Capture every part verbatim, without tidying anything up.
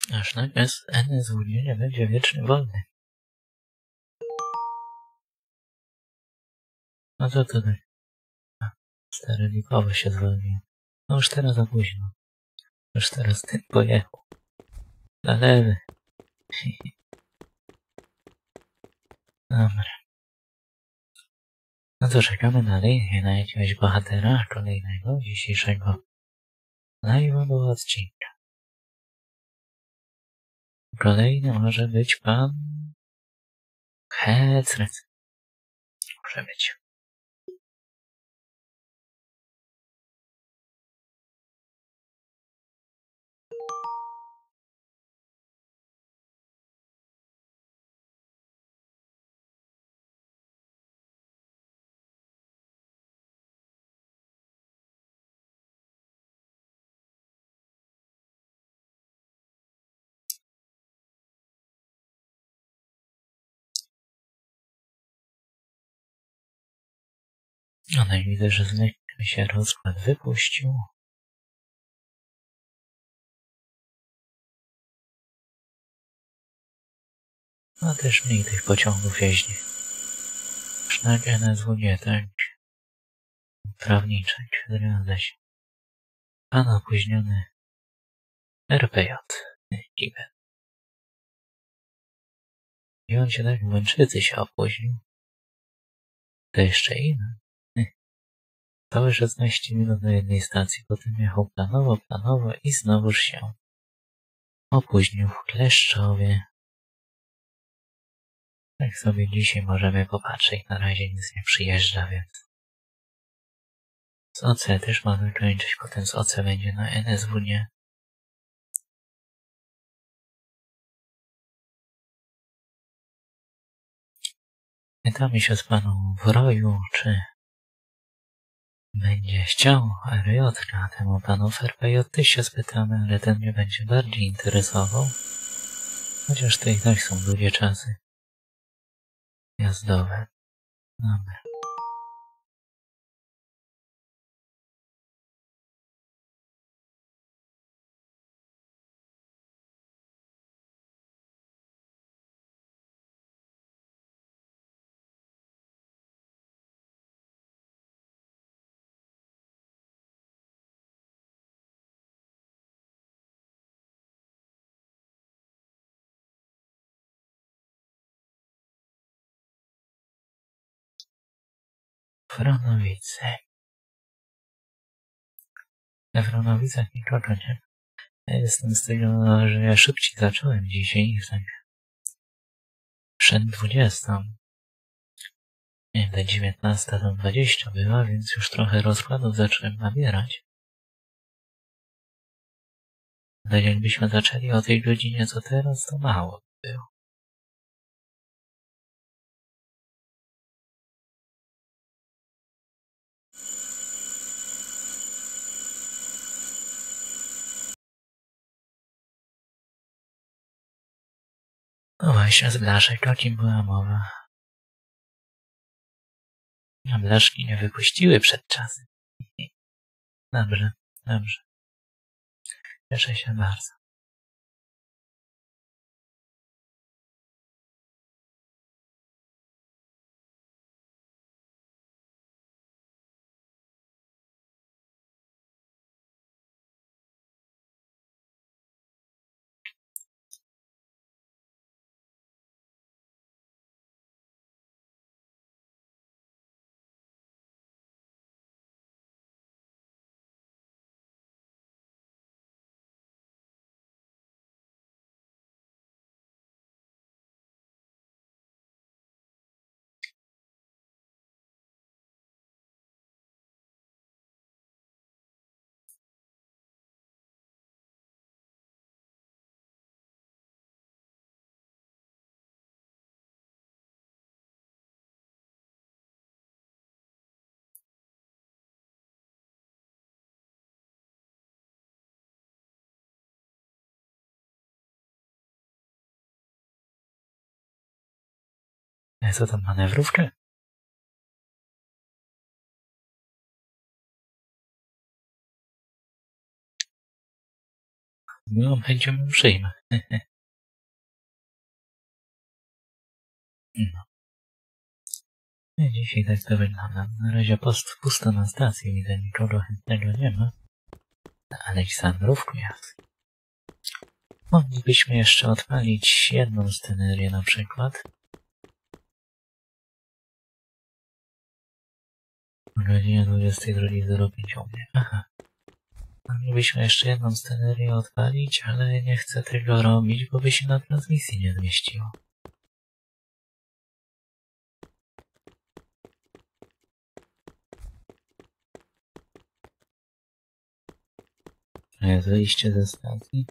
Aż nagle z N S W nie będzie wiecznie wolny. No co tutaj? A, stary Likowy się zwolnił. No już teraz za późno. Już teraz ten pojechał. Na lewy. Dobra. No to czekamy na linię, na jakiegoś bohatera kolejnego dzisiejszego live'owego odcinka. Kolejny może być pan Hecret. Może być. No, no i widzę, że znowu mi się rozkład wypuścił. No też mniej tych pociągów jeździ. Przynajmniej N S W nie tak. Prawniczek, zgadza się. Pan opóźniony R P J. Giga. I on się tak w Łęczycy się opóźnił. To jeszcze inny. Całe szesnaście minut na jednej stacji, potem jechał planowo, planowo i znowuż się opóźnił w Kleszczowie. Tak sobie dzisiaj możemy popatrzeć, na razie nic nie przyjeżdża, więc z O C też mamy kończyć, potem z O C będzie na N S W nie. Pytamy się z paną w roju, czy będzie chciał R J, a temu panu w R P J też się spytamy, ale ten mnie będzie bardziej interesował. Chociaż to i tak są długie czasy jazdowe. Dobra. Wronowice. We Wronowicach nikogo nie. Ja jestem z tego, że ja szybciej zacząłem dzisiaj, tak przed dwudziestą. Nie wiem, ta dziewiętnasta do dwudziestej była, więc już trochę rozkładów zacząłem nabierać. Tak jakbyśmy zaczęli o tej godzinie co teraz, to mało było. No właśnie, z blaszek, o kim była mowa? A blaszki nie wypuściły przed czasem. Dobrze, dobrze. Cieszę się bardzo. A co tam, manewrówkę? Z miłą chęcią ją przyjmę. No. I dzisiaj tak to wygląda. Na razie post pusto na stacji, widzę, nikogo chętnego nie ma. Na Aleksandrówku jest. Moglibyśmy jeszcze odpalić jedną scenerię na przykład. O godzinie dwudziestej drugiej zero pięć u mnie. Aha. Moglibyśmy jeszcze jedną scenerię odpalić, ale nie chcę tego robić, bo by się na transmisji nie zmieściło. A jest wyjście ze stacji?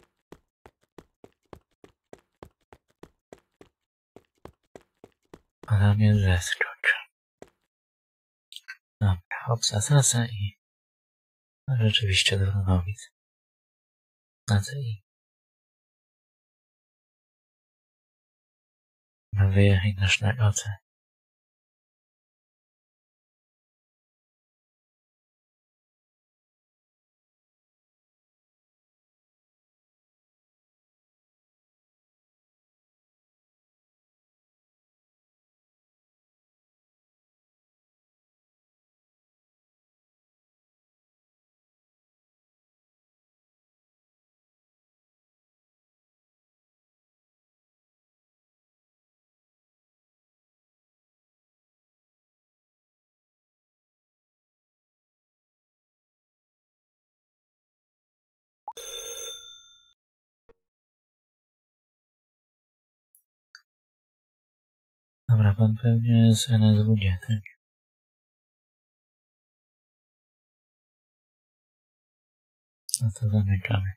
Ale mnie zeskocz. Dobra, hopsa sasa i... No rzeczywiście do Nowic. Na co i... Ma wyjechać na szlakoce. Dobra, pan pewnie z N S W D, tak? No to zamykamy.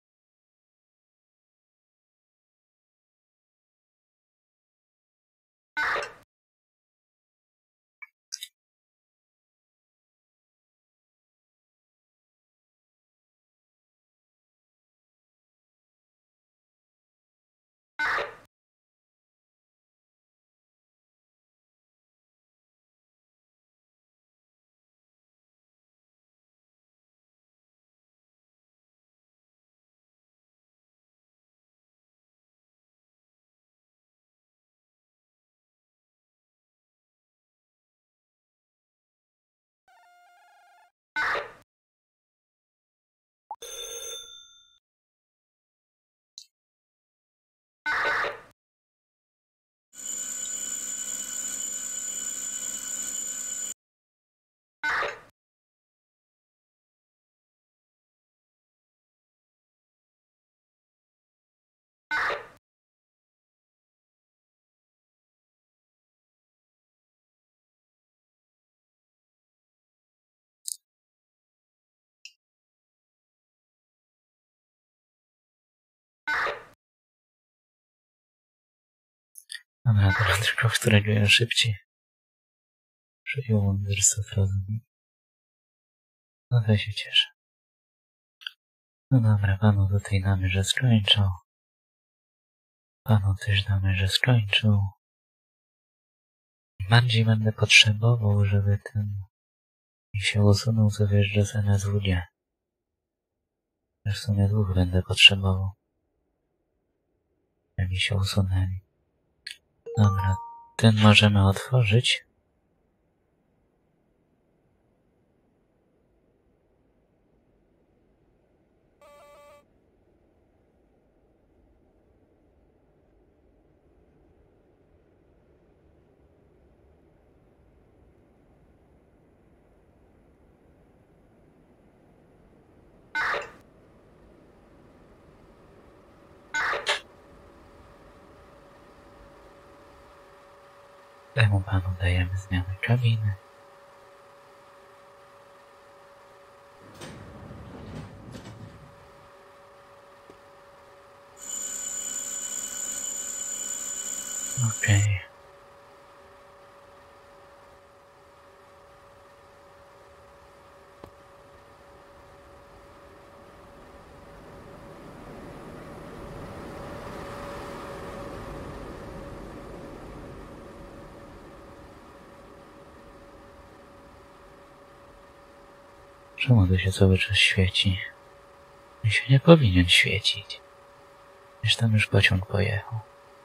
Dobra, teraz tylko w którego ja szybciej. Przyjął Wonderset rozumiem. No to się cieszę. No dobra, panu tutaj damy, że skończył. Panu też damy, że skończył. Bardziej będę potrzebował, żeby ten mi się usunął, co wjeżdża z N S W D. W sumie dwóch będę potrzebował. Jak mi się usunęli. Dobra, ten możemy otworzyć. Temu panu dajemy zmianę kabiny. Okej. Okay. Czemu to się cały czas świeci? On się nie powinien świecić. Przecież tam już pociąg pojechał.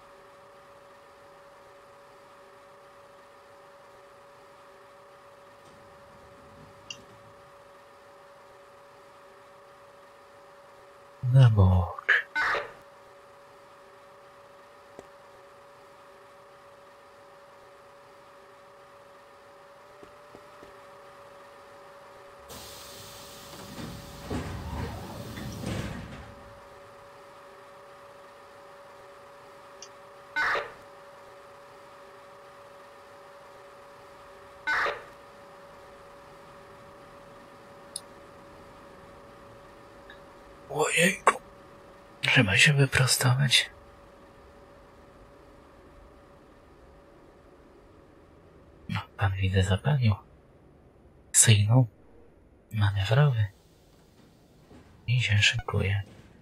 Na bok. Ojejku. Trzeba się wyprostować. No, pan widzę zapalił. Sygnał manewrowy. I się szykuje.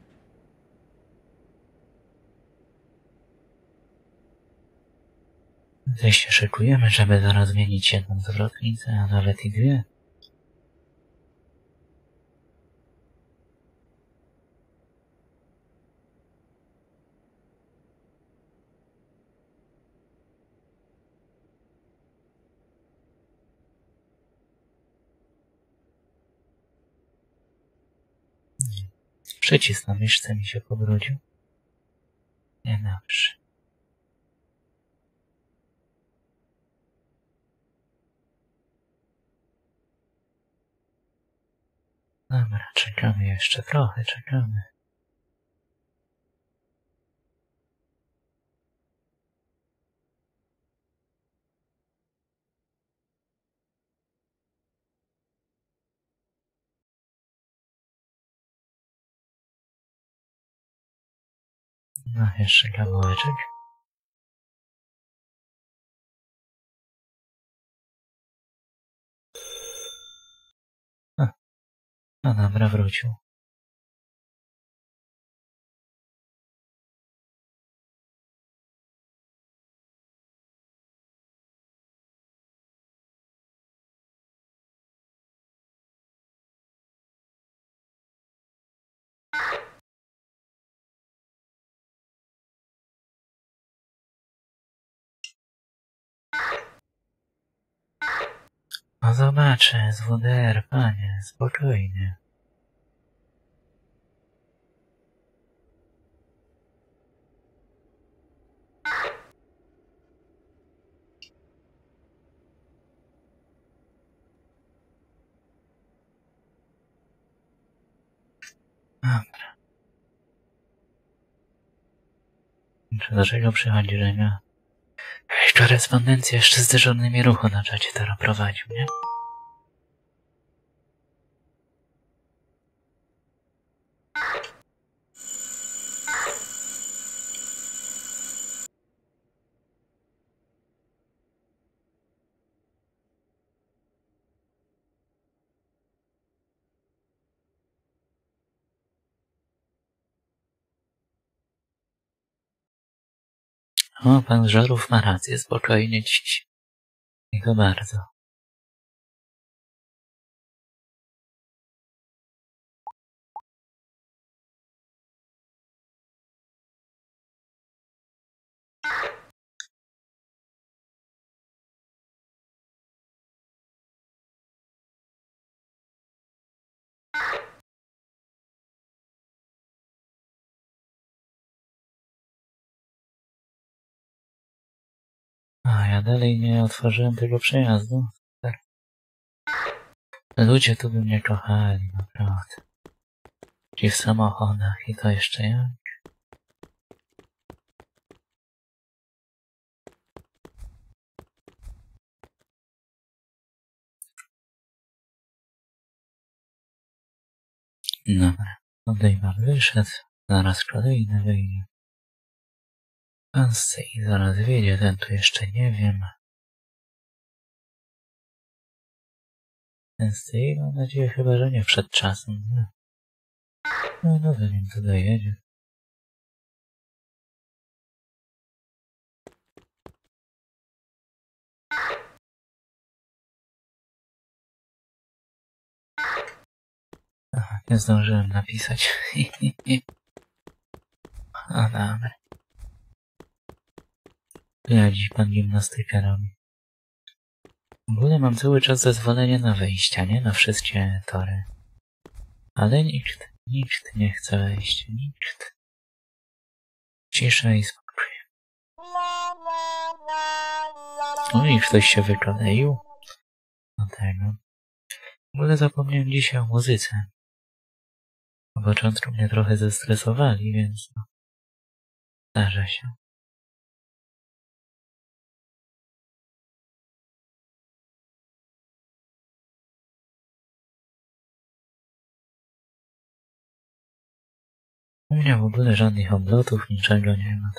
Tutaj się szykujemy, żeby zaraz zmienić jedną zwrotnicę, a nawet i dwie. Przycisk na myszce mi się pobrudził. Niedobrze. Dobra, czekamy jeszcze trochę, czekamy. No, jeszcze kawałeczek. A, no dobra, wrócił. No zobaczę, z W D R, panie, spokojnie. Dobra. Czy do czego przychodzi, że ja... Jakaś korespondencja jeszcze z dyżurnymi ruchu na czacie teraz prowadził, nie? O, pan Żarów ma rację, spokojnie dziś. I to bardzo. A ja dalej nie otworzyłem tego przejazdu. Tak. Ludzie tu by mnie kochali, naprawdę. Ci w samochodach i to jeszcze ja. Dobra, Odejmar wyszedł, zaraz kolejny wyjdzie. Pan z tej zaraz wiedzie, ten tu jeszcze nie wiem. Ten z tej, mam nadzieję, chyba, że nie przed czasem. Nie? No, no, wiem, tu dojedzie. Aha, nie zdążyłem napisać. O, dobra. Ja dziś pan gimnastykę robi. W ogóle mam cały czas zezwolenie na wejścia, nie? Na wszystkie tory. Ale nikt, nikt nie chce wejść. Nikt. Cisza i spokój. O, i ktoś się wykoleił. Do tego. W ogóle zapomniałem dzisiaj o muzyce. Na początku mnie trochę zestresowali, więc no. Zdarza się. U mnie w ogóle żadnych oblotów, niczego nie ma.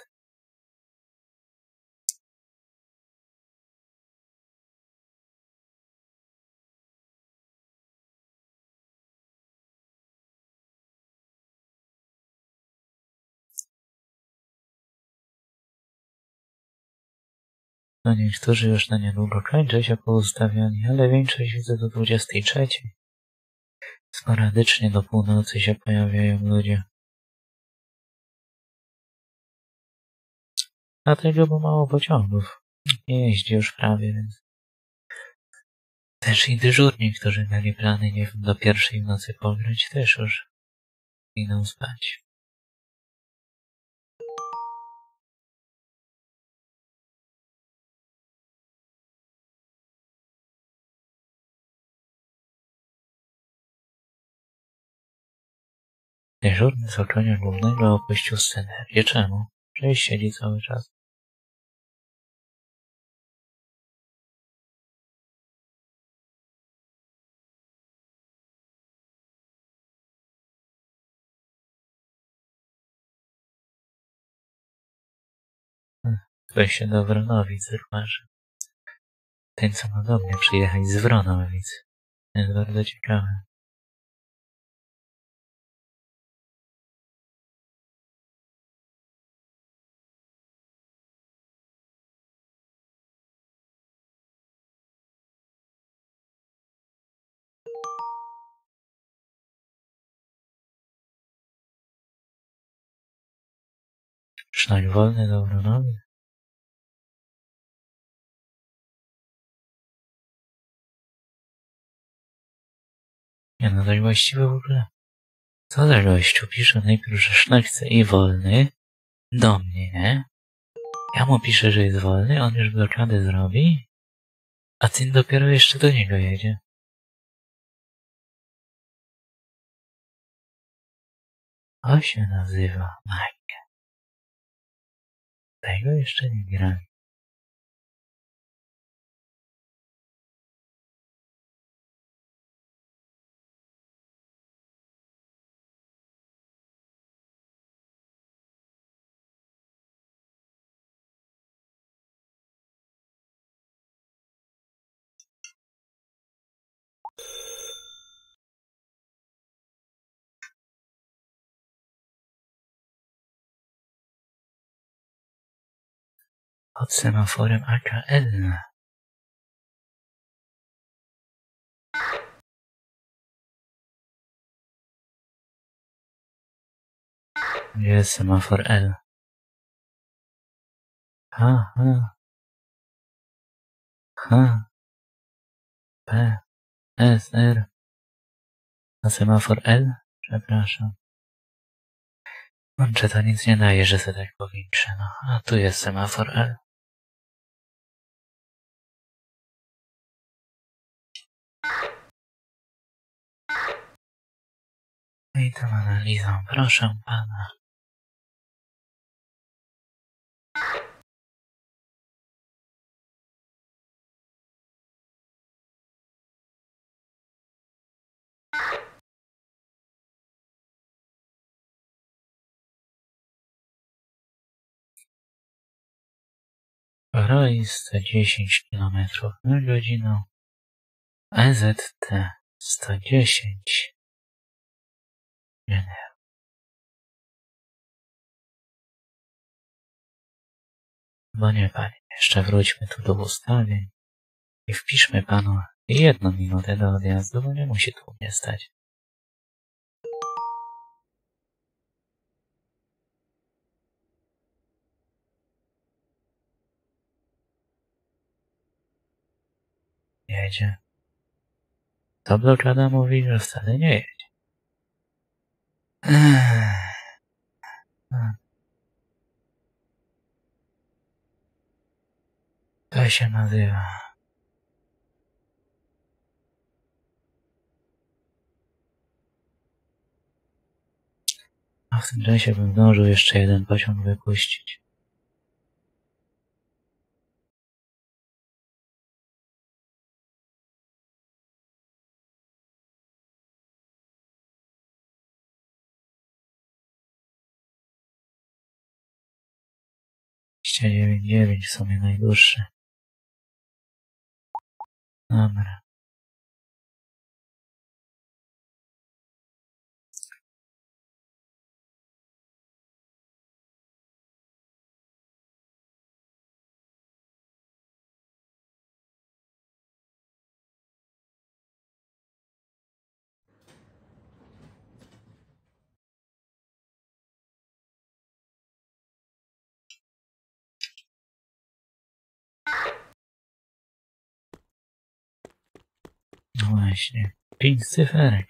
No niektórzy już na niedługo kończą się poustawiali, ale większość widzę do dwudziestej trzeciej. Sporadycznie do północy się pojawiają ludzie. Dlatego, bo mało pociągów. Nie jeździ już prawie, więc... Też i dyżurni, którzy mieli plany, nie wiem, do pierwszej w nocy pograć, też już idą spać. Dyżurny z okręgu głównego opuścił scenerię. Czemu? Przecież siedzi cały czas. Weź się do Wronowic, zauważy. Ten, co ma do mnie przyjechać z Wronowic. Jest bardzo ciekawe. Szlak wolny do Wronowic? Nie no, tak właściwie w ogóle. Co za gościu? Pisze najpierw, że szlak chce i wolny. Do mnie, nie? Ja mu piszę, że jest wolny, on już blokadę zrobi. A ty dopiero jeszcze do niego jedzie. To się nazywa Majka. Tego jeszcze nie grałem. Pod semaforem A K L. Gdzie jest semafor L? H, H. H. P. S, R. A semafor L? Przepraszam. Łącze to nic nie daje, że się tak powiększę, no. A tu jest semafor L. I tą analizą, proszę pana. Roi sto dziesięć kilometrów na godzinę. E Z T sto dziesięć. Nie, nie. Bo nie, panie. Jeszcze wróćmy tu do ustawień i wpiszmy panu jedną minutę do odjazdu, bo nie musi tu mnie stać. Jedzie. To blokada mówi, że wcale nie jedzie. Ech. To się nazywa. A w tym czasie bym zdążył jeszcze jeden pociąg wypuścić. dwadzieścia dziewięć dziewięć w sumie najdłuższy. Dobra. No właśnie. Pięć cyferek.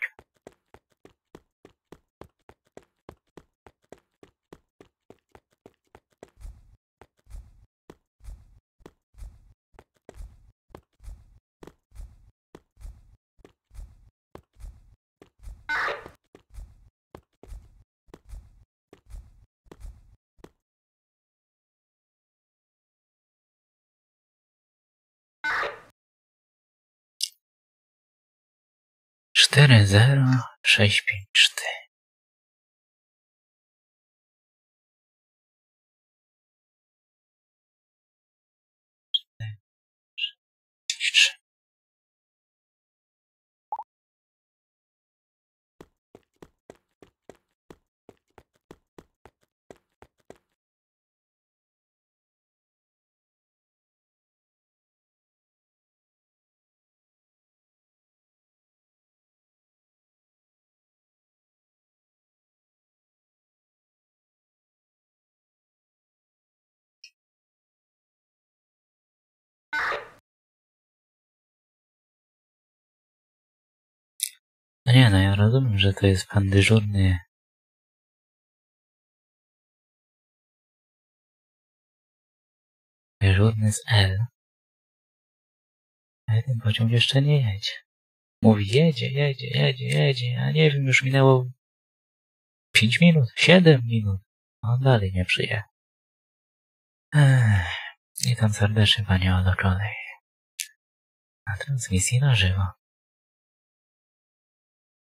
cztery zero sześć pięć cztery. No nie, no ja rozumiem, że to jest pan dyżurny. Dyżurny z L. Ale ten pociąg jeszcze nie jedzie. Mówi jedzie, jedzie, jedzie, jedzie. Ja nie wiem, już minęło pięć minut, siedem minut. A on dalej nie przyjechał. Ech, witam serdecznie, panie Odo Kolej. Na transmisji na żywo.